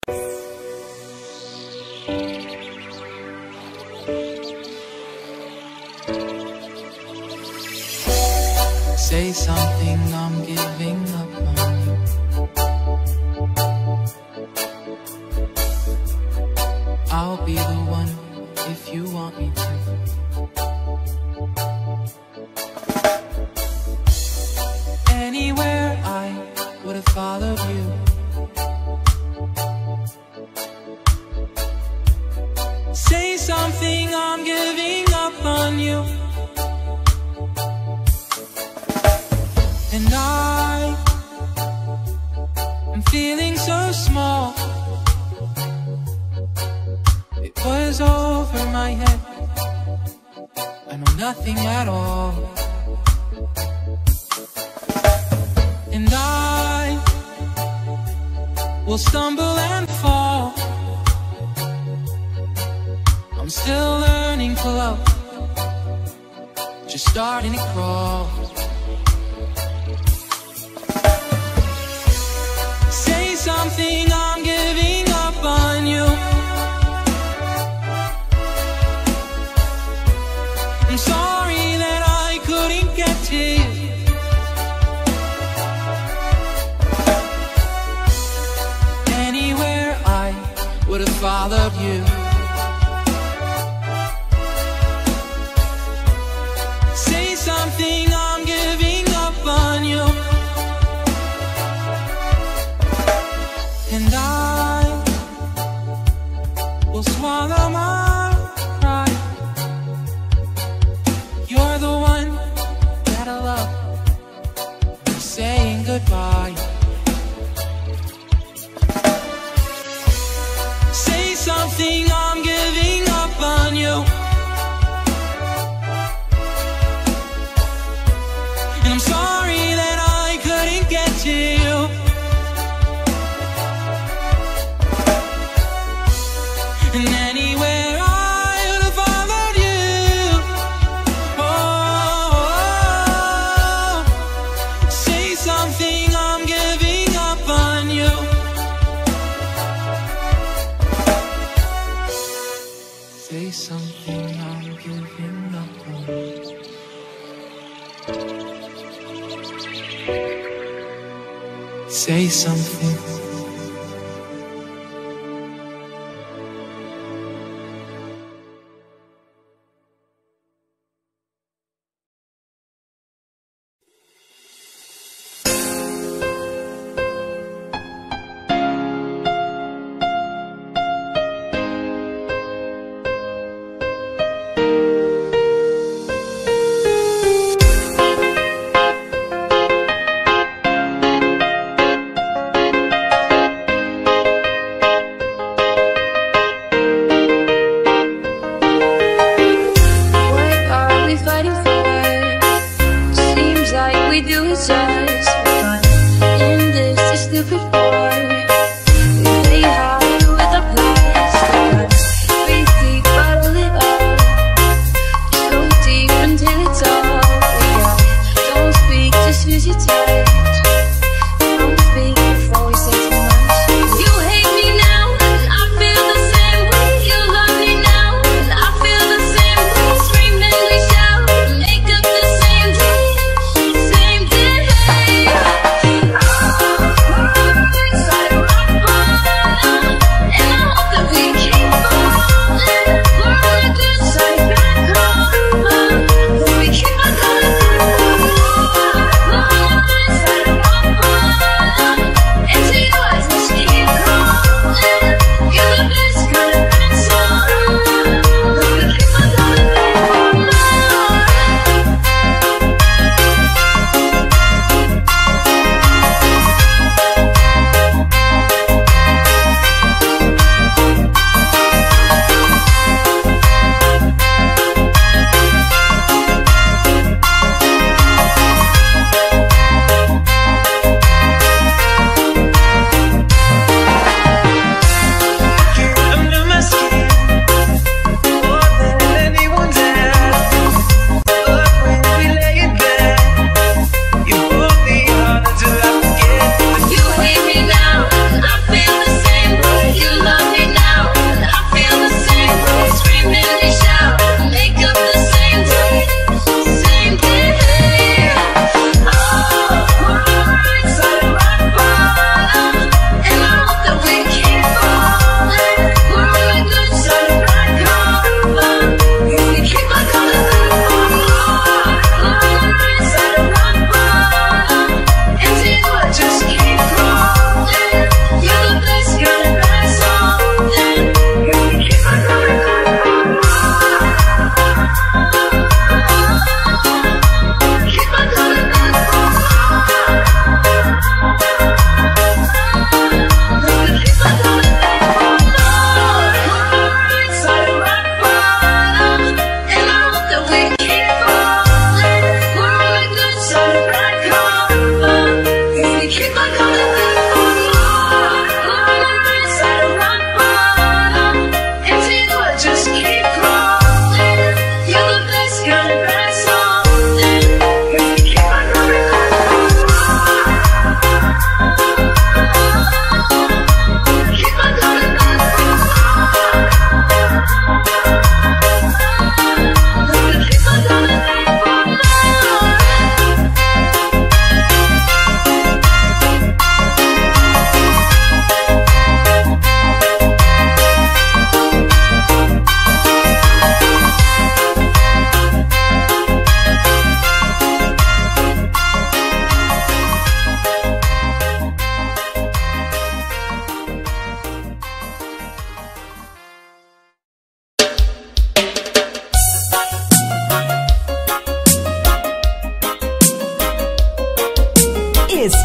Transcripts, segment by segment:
Say something, I'm giving up on you. I'll be the one if you want me to. Anywhere I would have followed you. Say something, I'm giving up on you. And I'm feeling so small. It was over my head. I know nothing at all. And I will stumble and fall. I'm still learning to love, just starting to crawl. Say something, I'm giving up on you. I'm sorry that I couldn't get to you. Anywhere I would have followed you. Say something, I'm giving up on you. And I will swallow my pride. You're the one that I love. I'm saying goodbye. Say something.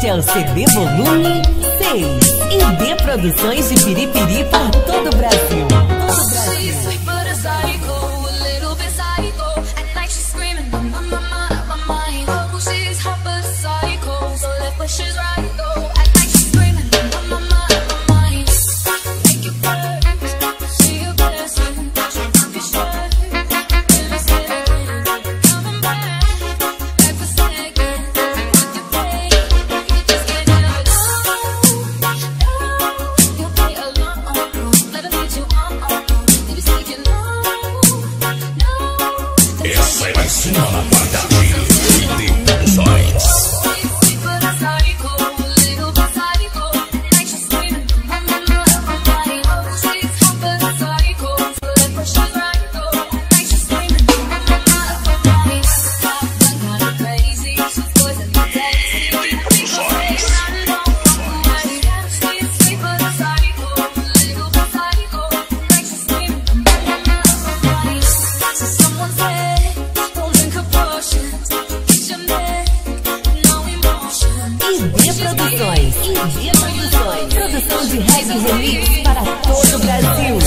Este é o CD Volume 6. IB Produções de Piripiri por todo o Brasil. Produção de reggae remix para todo o Brasil.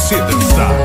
você dançar.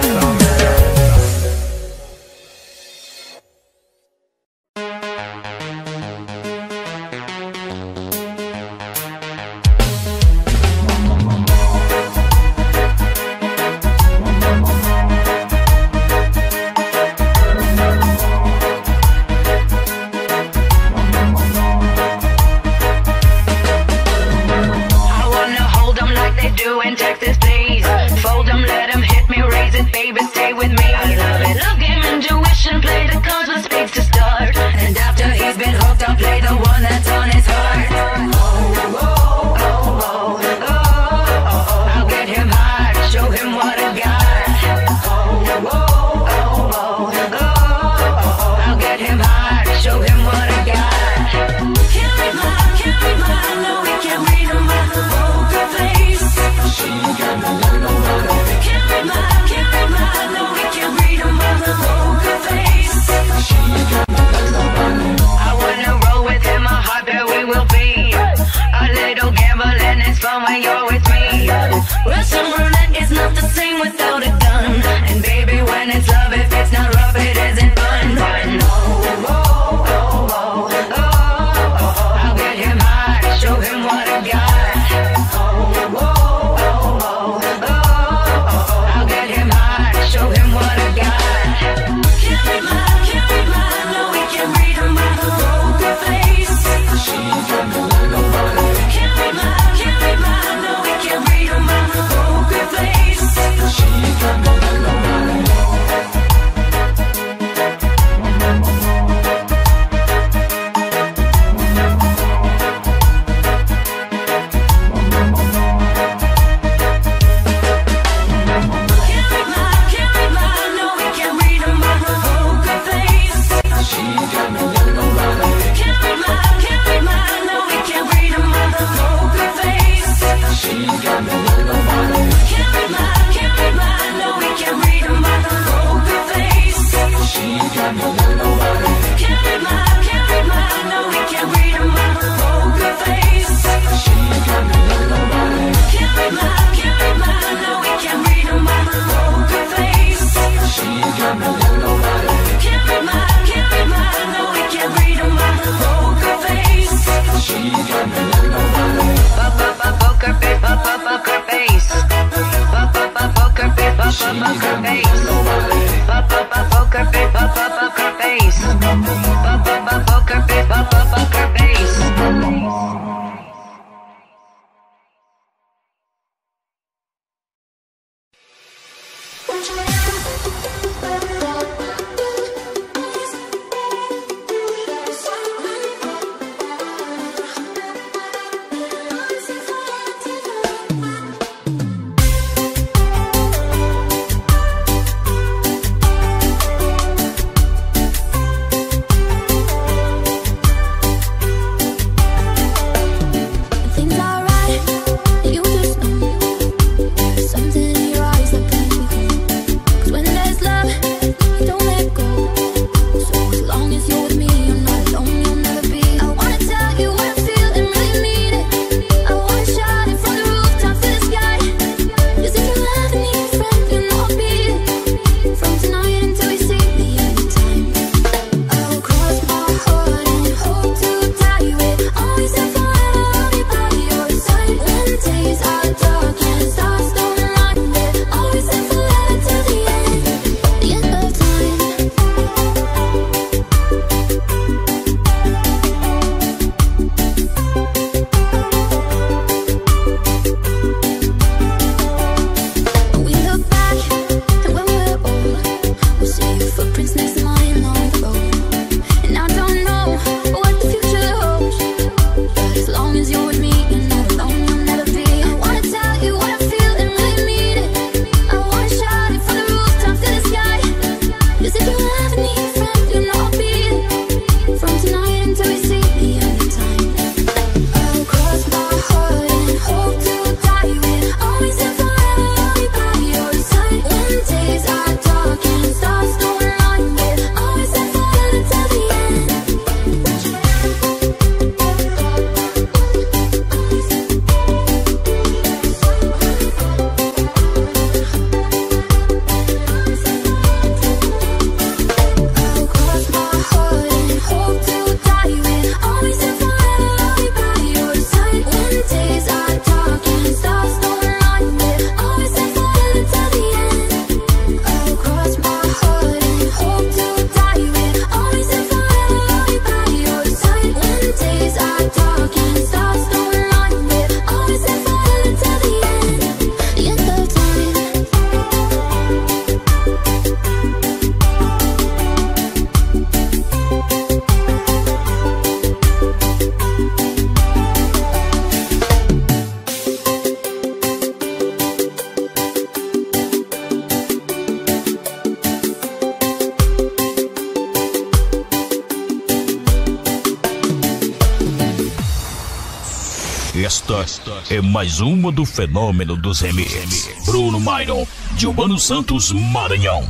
Esta é mais uma do fenômeno dos remix. Bruno Myron, de Urbano Santos, Maranhão.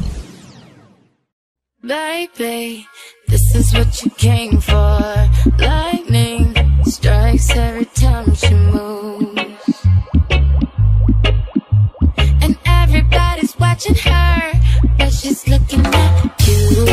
Baby, this is what you came for. Lightning strikes every time she moves, and everybody's watching her, but she's looking at you.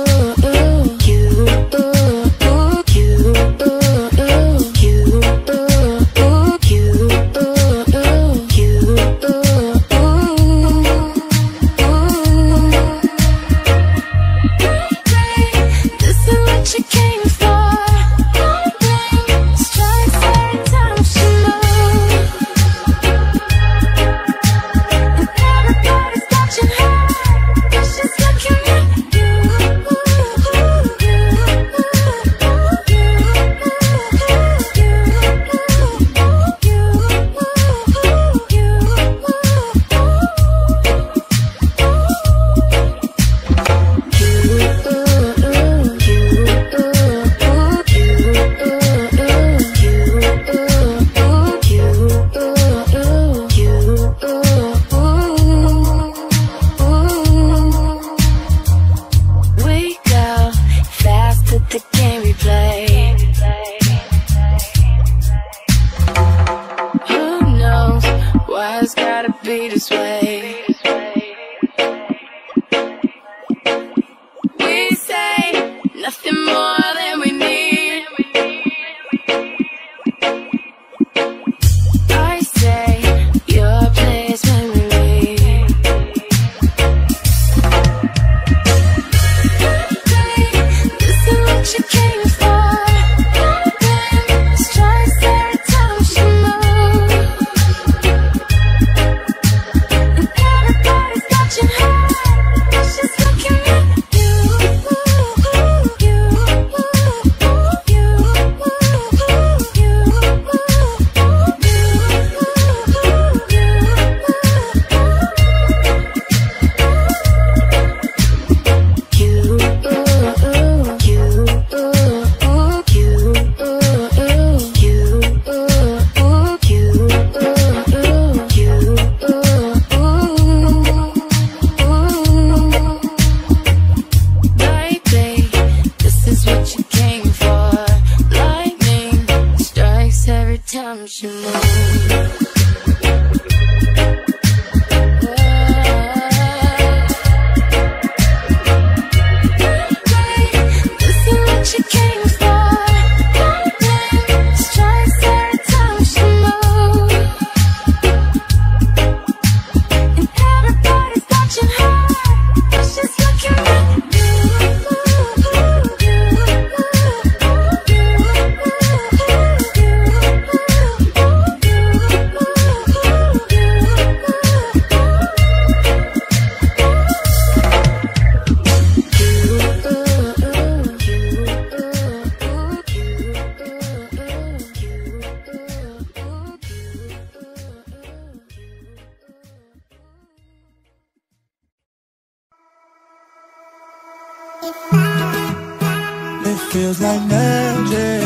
It feels like magic.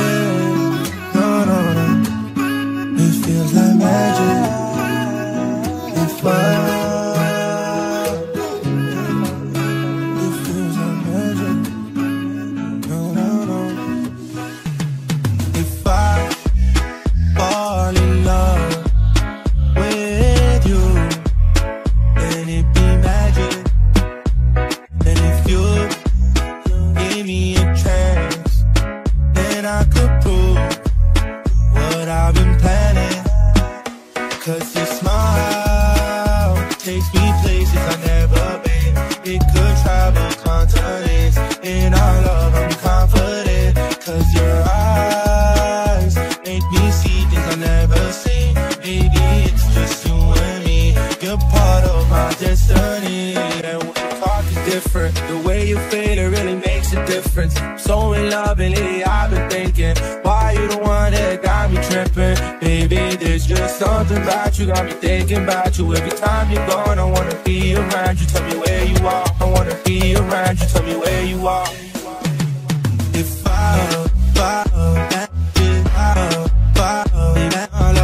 No, no, no. It feels like magic. If it feels like magic. No, no, no. If I fall in love with you, then it be magic. And if you give me a chance, then I could prove what I've been planning. Cause your smile takes me places I've never been. It could travel continents. In our love I'm confident. Cause your eyes make me see things I've never seen. Maybe it's just you and me. You're part of my destiny. And when you talk is different. The way you feel it really makes a difference. So in love and lately I've been thinking, why you the one that got me tripping? Baby, there's just something about you, got me thinking about you. Every time you're gone, I wanna be around you. Tell me where you are, I wanna be around you. Tell me where you are. If I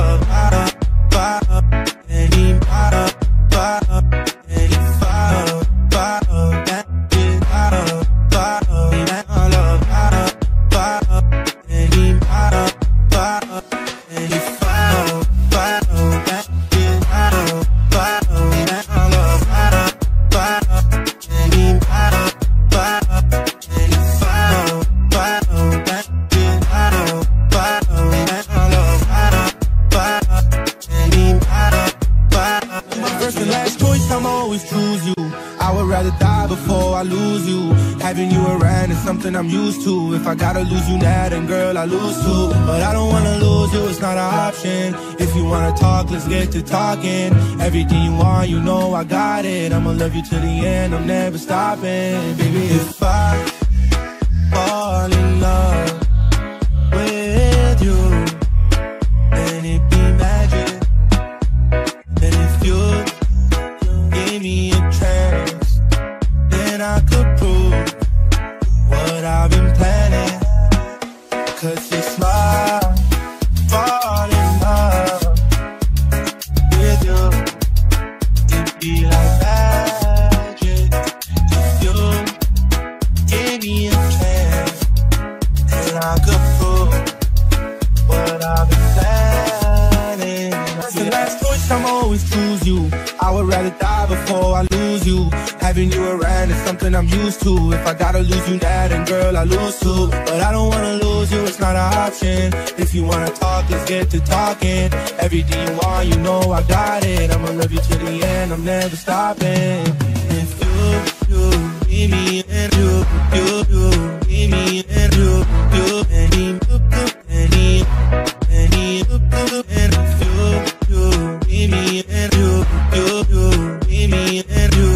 Having you around is something I'm used to. If I gotta lose you now, then girl, I lose too. But I don't wanna lose you, it's not an option. If you wanna talk, let's get to talking. Everything you want, you know I got it. I'ma love you till the end, I'm never stopping. Baby, if I fall in love with you, then it be magic. Then if you give me a chance, then I could prove what I've been planning. 'Cause it's my fall in love with you. It be like magic. If you give me a chance, then I could prove what I've been planning. That's the last choice, I'ma always choose you. I would rather die before I lose you. Having you around is something I'm used to. If I gotta lose you now, then girl, I lose too. But I don't wanna lose you, it's not an option. If you wanna talk, let's get to talking. Everything you want, you know I got it. I'ma love you till the end, I'm never stopping. If you leave me and you leave me and you and if you leave me and you leave me and you leave me and you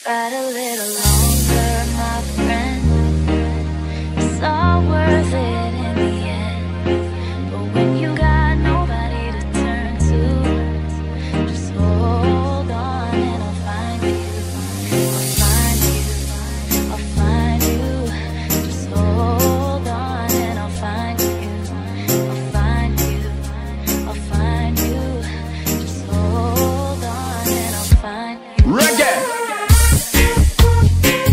Ride a little longer, my friend. It's all worth it in the end. But when you got nobody to turn to, just hold on and I'll find you. I'll find you. I'll find you. Just hold on and I'll find you. I'll find you. I'll find you. Just hold on and I'll find you. Reggae.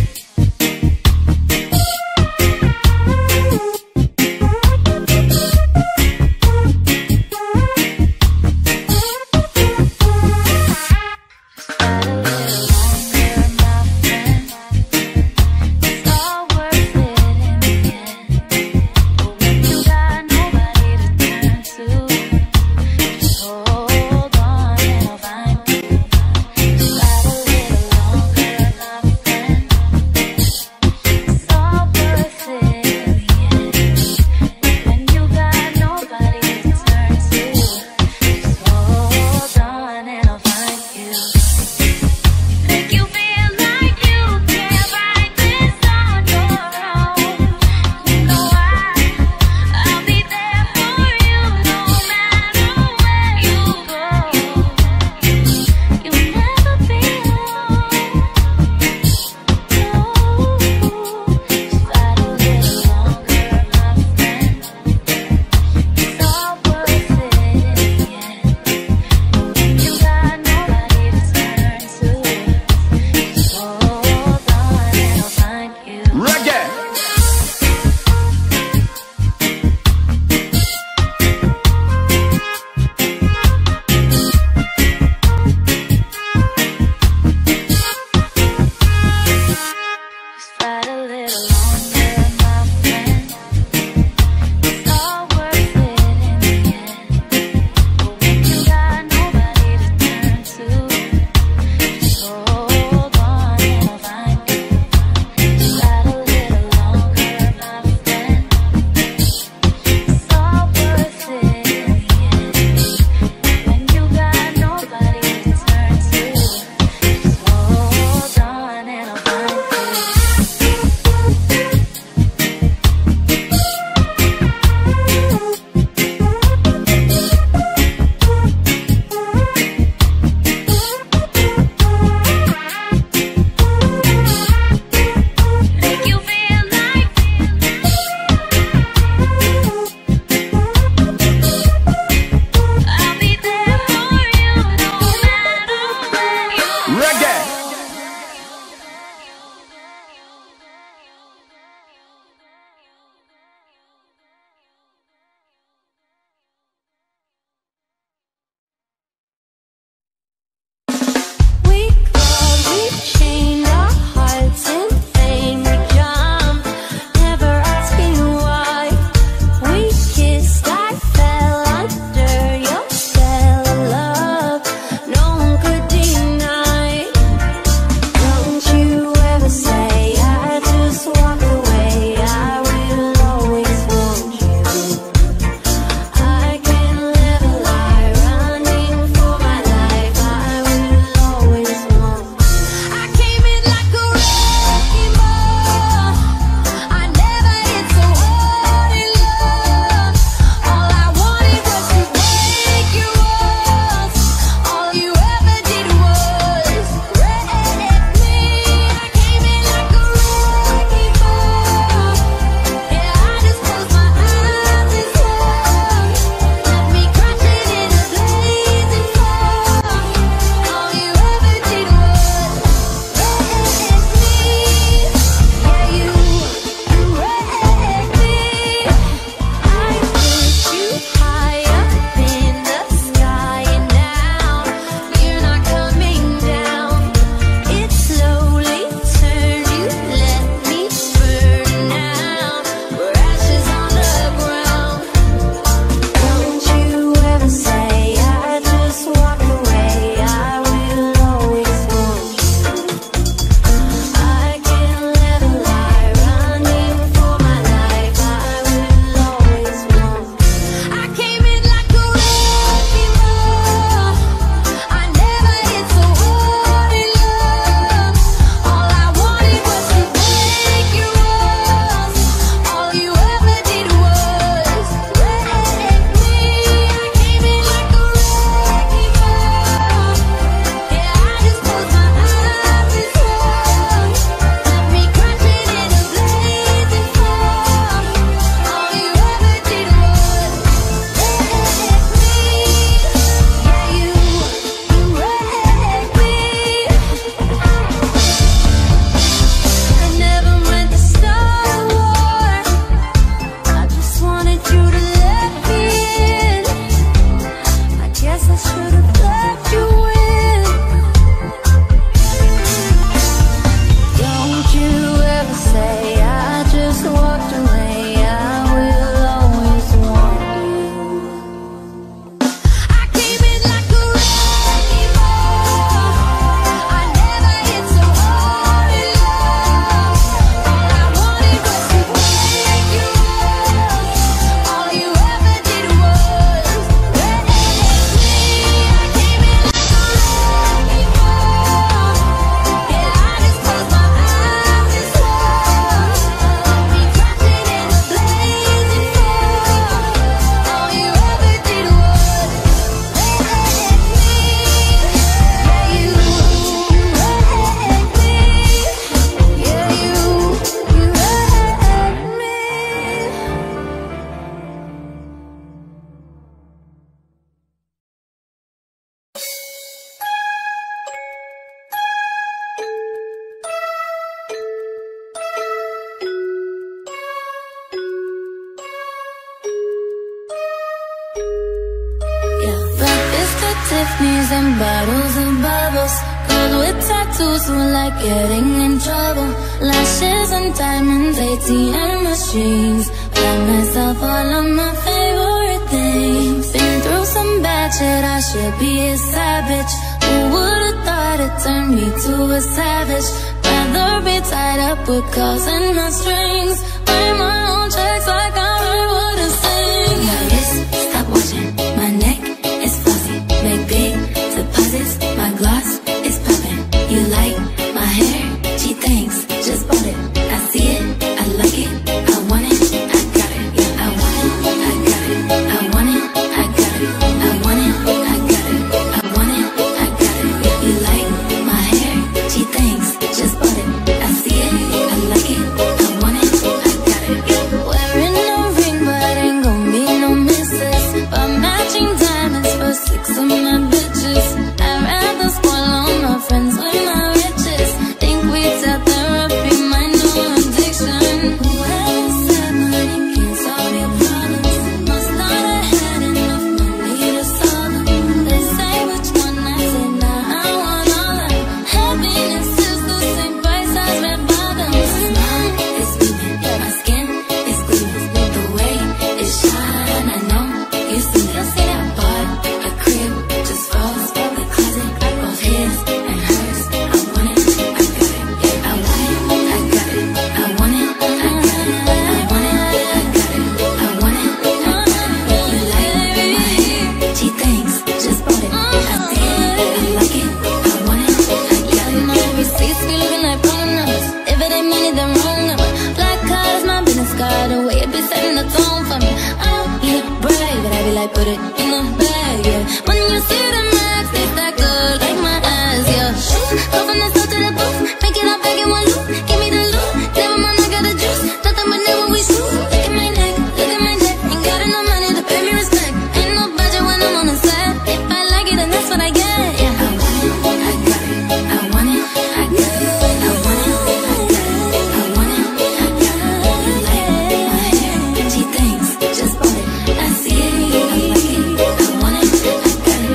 Tiffany's and bottles of bubbles. Girls with tattoos who like getting in trouble. Lashes and diamonds, ATM machines. Buy myself all of my favorite things. Been through some bad shit, I should be a savage. Who would've thought it turned me to a savage? Rather be tied up with calls and my strings. Write my own checks like I write what I sing. My wrist, stop watching. My neck is flossy. Make big deposits. My gloss is popping. You like my hair? Gee, thanks. Just bought it. I see it. I like it. I want it. I got it. Yeah, I want it. I got it. I want it. I got it. I want it. I got it. I want it. I got it. Yeah, you like my hair? Gee, thanks. Just bought it. I see it. I like it. I want it. I got it. Wearing no ring, but ain't gon' be no misses. But matching diamonds for 6 of my bitches. I'd rather spoil all my friends with my riches. Think we tell therapy my new addiction. Whoever said money can't solve your problems must not have had enough money to solve them. They say which one I say, nah, I want all of them. Happiness is the same price as red bottoms. My smile is beaming, my skin is gleaming. The way it shine, I know you see it. See that? Bought a crib, just falls from the closet, both his and hers. I want it, I got it. Yeah, I want it, I got it. I want it, I got it. I want it, I got it. I want it, I got it. You like my hair? Gee, thanks. Just bought it. I see it, I like it. I want it, I got it. My receipts be looking like phone numbers. If it ain't money, then wrong number. Black card is my business card. The way it be setting the tone for me. I don't eat bread, but I be like, put it in the bag, yeah. When you see the max, they stack good like my ass, yeah. Go from the south to the booth, make it all back in one loop. Give me the loot, never mind, I got the juice. Nothing but never we shoot. Look at my neck, look at my neck. Ain't got enough money to pay me respect. Ain't no budget when I'm on the set. If I like it, then that's what I get, yeah. I want it, I got it. I want it, I got it. I want it, I got it. I want it, I got it. You like my hair? Gee, thanks. Just bought it. I see it, I like it. I want it, I got it.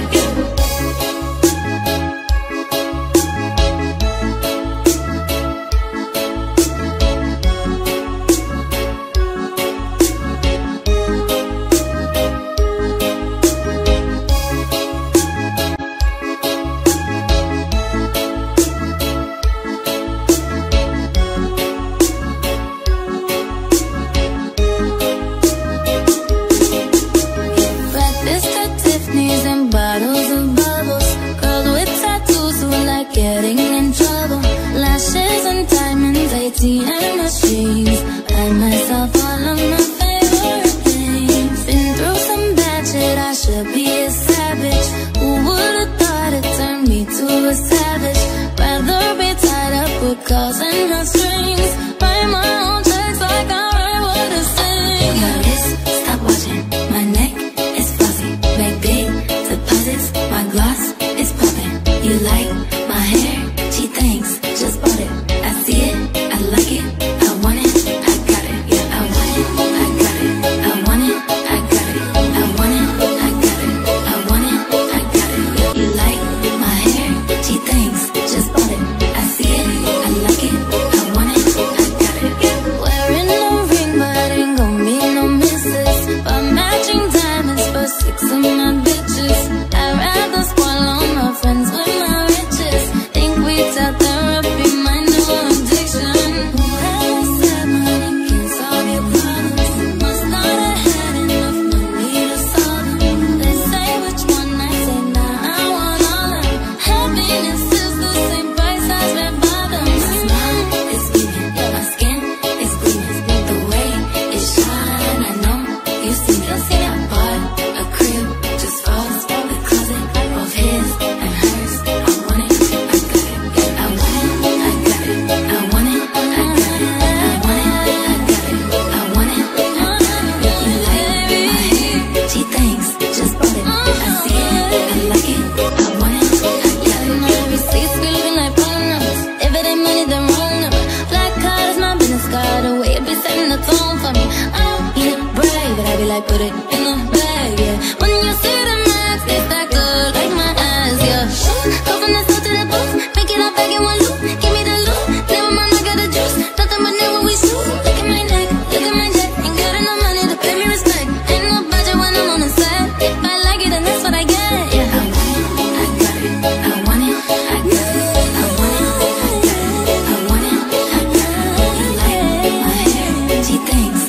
Breakfast at Tiffany's and bottles of bubbles. Girls with tattoos who like getting in trouble. Lashes and diamonds, ATM machines. Buy myself all of my favorite things. Been through some bad shit, I should be a savage. Who would've thought it turned me to a savage? Rather be tied up with calls and my strings. Write my own checks like I write what I sing. My wrist, stop watching. My neck is flossy. Make big deposits. My gloss is popping. You like my hair? Gee, thanks. Just bought it. I see it. I like it. I want it. I got it. Yeah, I want it. I got it. I want it. I got it. I want it. I got it. I want it. I got it. You like my hair? Gee, thanks. Just bought it. I see it. I like it. I want it. I got it. Wearing no ring, but ain't gon' be no misses. But matching diamonds for 6 of my bitches. I'd rather spoil all my friends with my riches. Think we tell therapy my new addiction. Whoever said money can't solve your problems must not have had enough money to solve them. They say which one I say, nah, I want all of them. Happiness is the same price as red bottoms. My smile is beaming, my skin is gleaming. The way it shine, I know you see me. See that? Bought a crib, just falls from the closet, both his and hers. I want it, I got it. I want it, I got it. I want it, I got it. I want it, I got it. I want it, I got it. You like my hair? Gee, thanks. Just bought it. I see it, I like it. I want it, I got it. My receipts be looking like phone numbers. If it ain't money, then wrong number. Black card is my business card. The way it be setting the tone for me. I don't eat bread, but I be like, put it in the bag, yeah. When you see the max, they stack good like my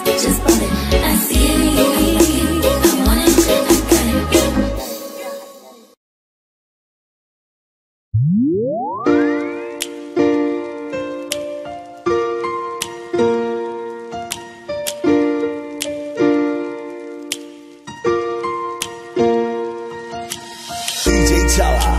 Just bought it, I see it in you. I want it, I got it. DJ Chala.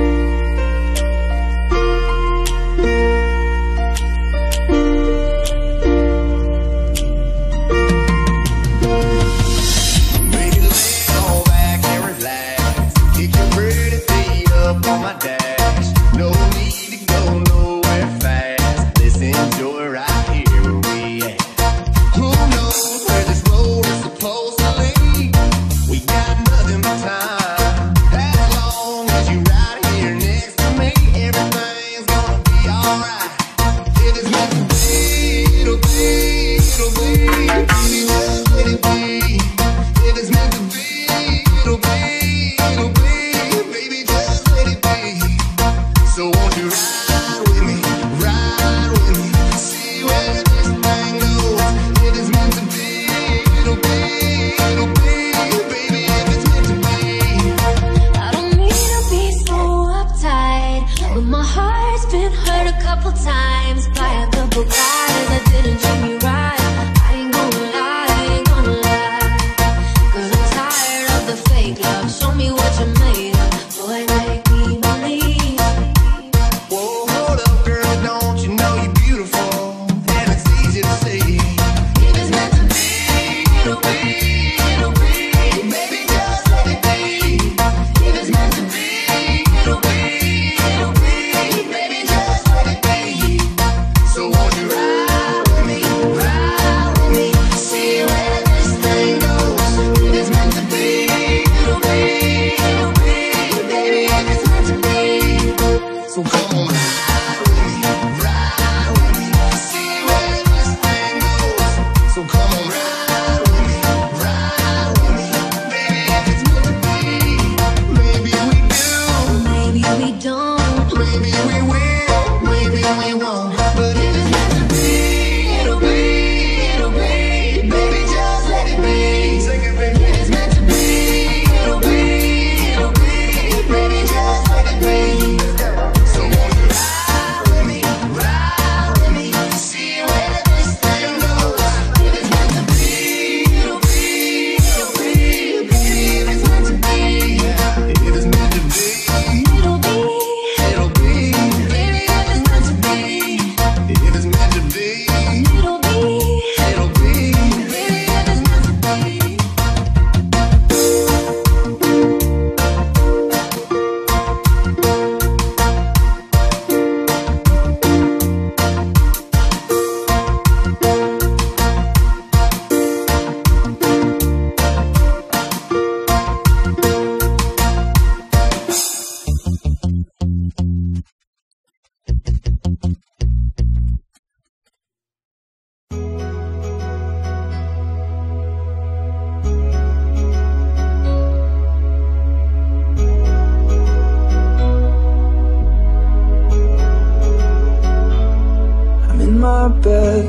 bed.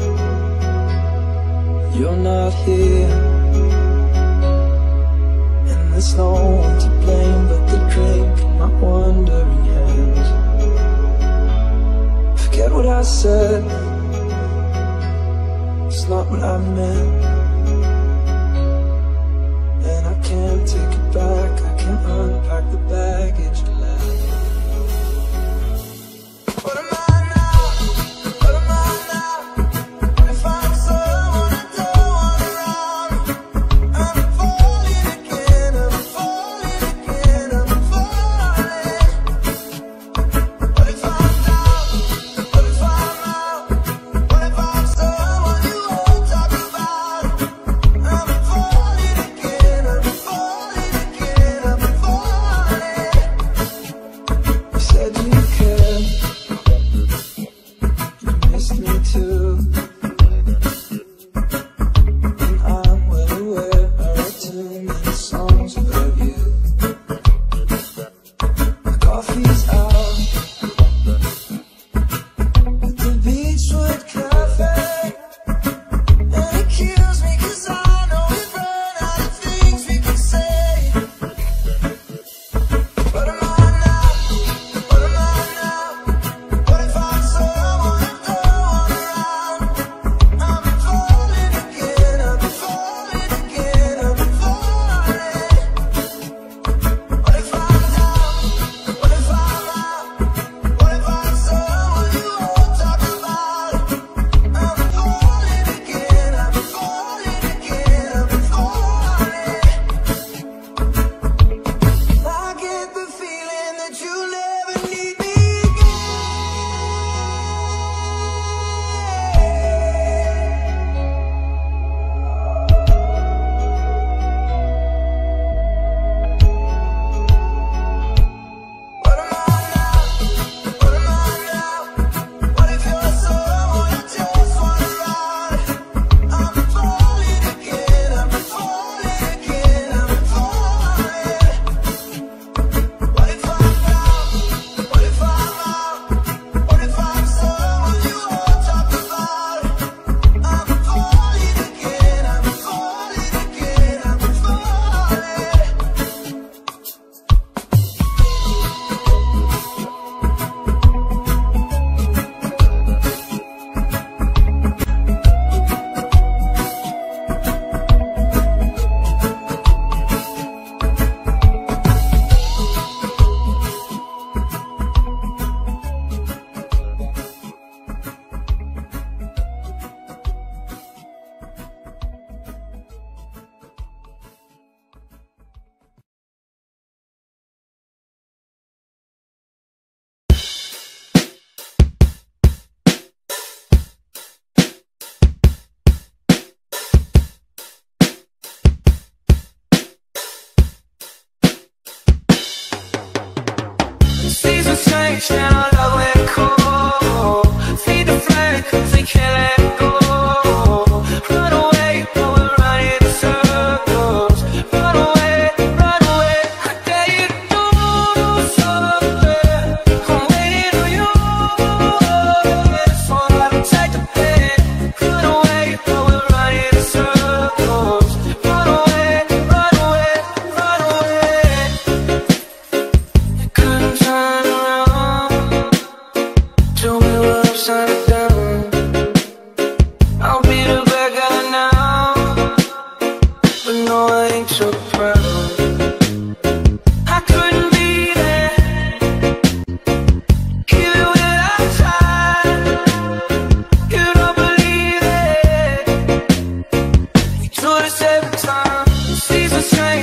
You're not here, and there's no one to blame but the drink in my wandering hands. Forget what I said, it's not what I meant, and I can't take it back. I can't unpack the baggage you left. What am I now? What am I now? If I'm someone I don't want around, I'm falling again, I'm falling again, I'm falling. What if I'm down? What if I'm out? What if I'm someone you won't talk about? I'm falling again, I'm falling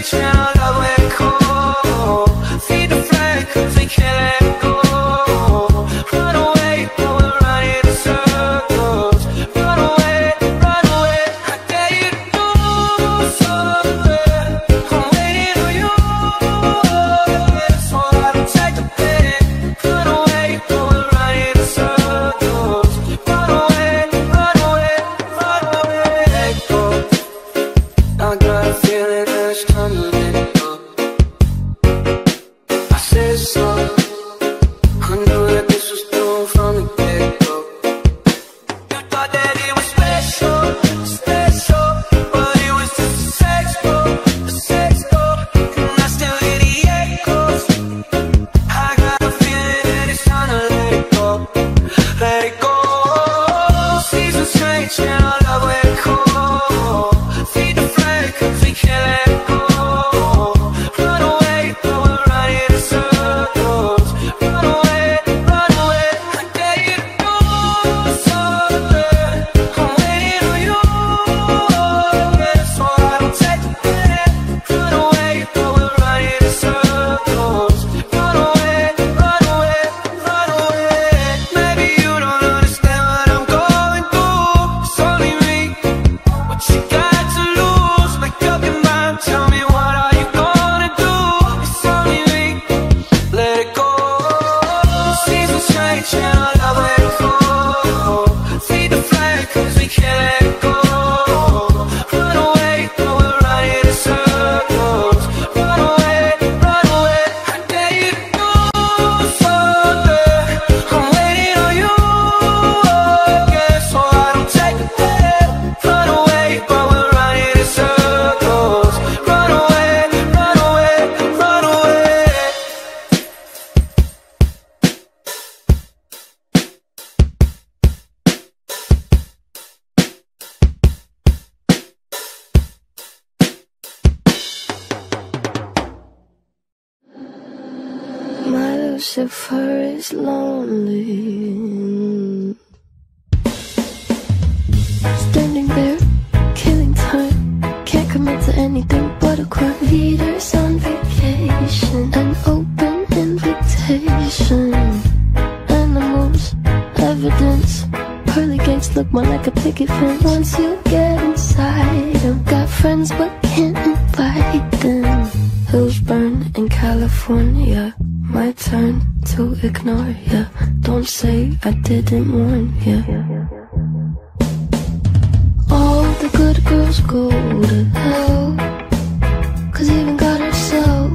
strange and our love went cold. Feed the flame cause we can't let go. Run away, but we're running in circles. Run away, I dare you to do something. I'm waiting on you, so I don't take the pain. Run away, but we're running in circles. Run away, let go. I got a feeling that it's time to let go. I said so. I knew that this was doomed from the get-go. You thought that it was special, but it was just a sex go, and I still hear the echoes. I got a feeling that it's time to let it go, let it go. Seasons change and our love went cold. Feed the flame cause we can't let go. Run away, but we're running in circles. Run away, I dare you to do something. I'm waiting on you, so I don't take the pain. Run away, but we're running in circles. Run away. Maybe you don't understand what I'm going through. It's only me. What you got to lose? Make up your mind, tell me what are you gonna do? It's only me, let it go. Seasons change and our love went cold. Feed the flame cause we can't let go. Run away, but we're running in circles. Run away, I dare you to do something. I'm waiting on you, so I don't take the pain. Run away, but we're running in circles. Run away. My Lucifer is lonely, standing there, killing time. Can't commit to anything but a crime. Leaders on vacation, an open invitation. Animals, evidence. Pearly gates look more like a picket fence. Once you get inside, I've got friends but can't invite them. Hills burn in California. My turn to ignore ya. Don't say I didn't warn ya. All the good girls go to hell, cause even God herself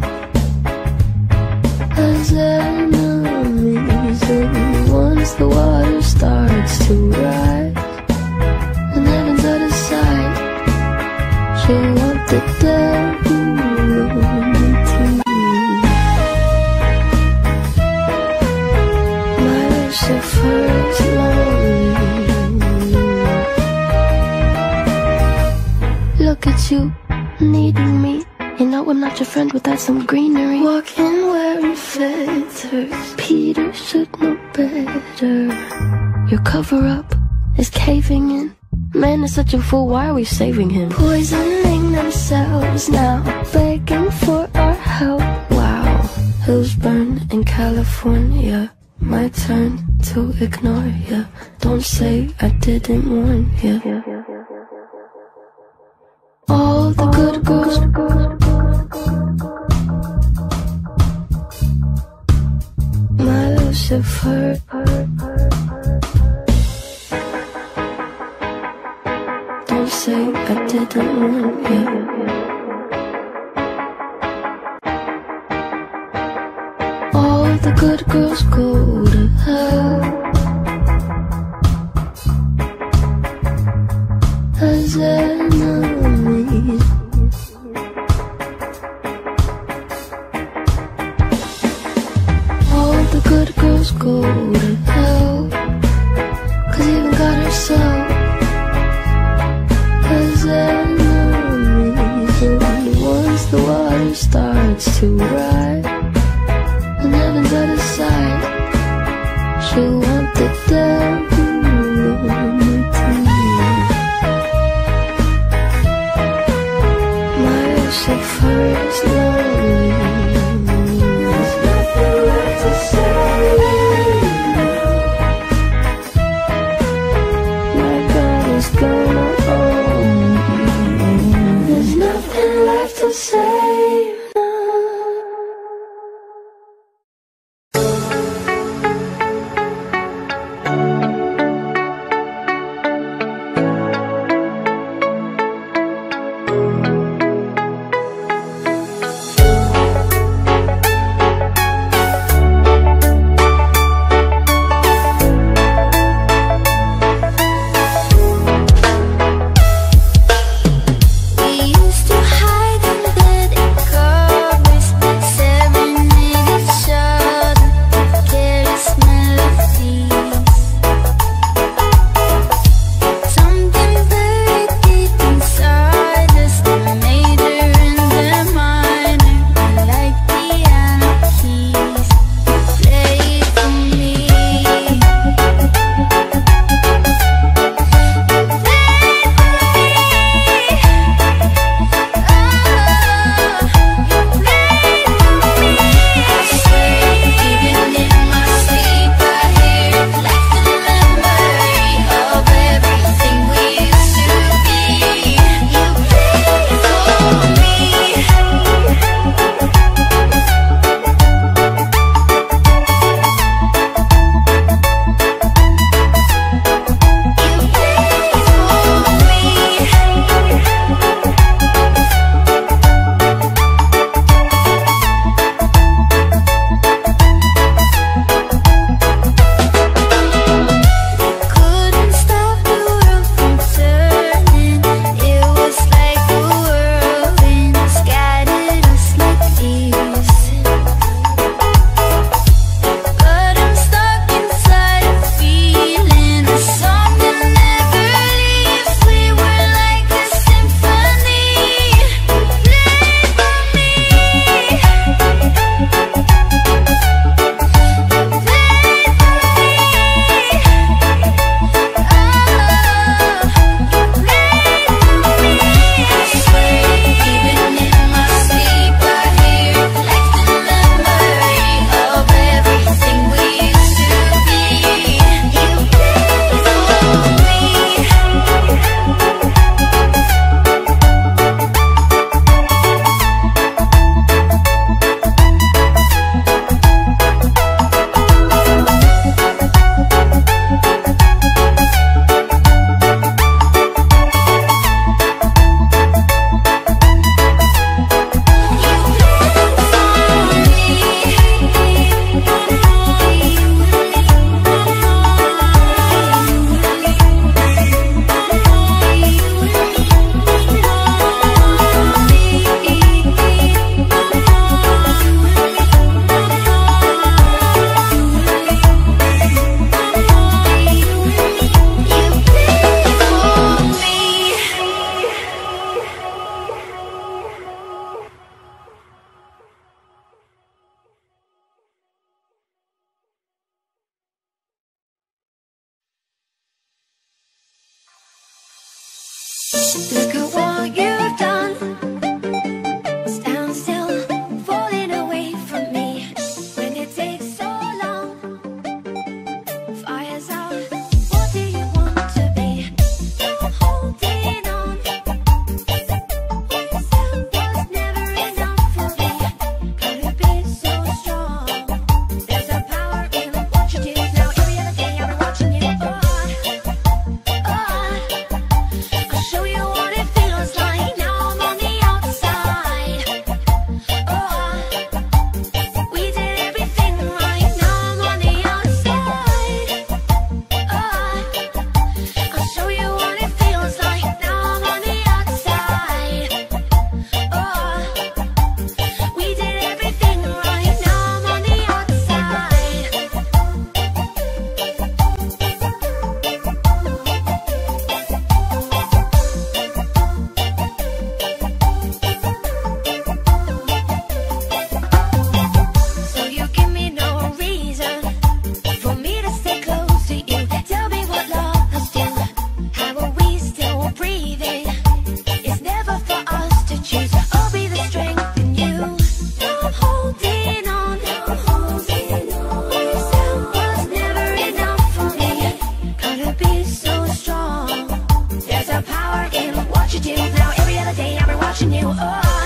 has enemies. And once the water starts to rise and heaven's out of sight, she'll want the devil to Lucifer is lonely. Look at you, needing me. You know I'm not your friend without some greenery. Walking wearing feathers, Peter should know better. Your cover-up is caving in. Man is such a fool, why are we saving him? Poisoning themselves now, begging for our help. Wow, hills burn in California. My turn to ignore ya. Don't say I didn't warn ya. All the good girls my Lucifer. Don't say I didn't warn ya. All the good girls go to hell as enemies. All the good girls go to hell, cause even God herself has enemies. And once the water starts to rise and heaven's out of sight, she'll want the devil on her team. My Lucifer it's lonely. There's nothing left to say. My God is gonna own me. There's nothing left to say now. We used to hide in bed and covers, serenade each other, careless melodies. Something buried deep inside us that major and the minor, like piano keys. Play it for me. Couldn't stop the world from turning. It was like a whirlwind, scattered us like leaves. But I'm stuck inside a feeling, a song that never leaves. We were like a symphony. Play for me. Even in my sleep I hear it like the memory of everything we used to be. You play for me. Look at what you've done. Stand still, falling away from me. When it takes so long, fire's out. What do you want to be? You're holding on. What you said was never enough for me. Could it be so strong? There's a power in what you do. Now every other day I'll be watching you. I'll show you what it watching you. Oh.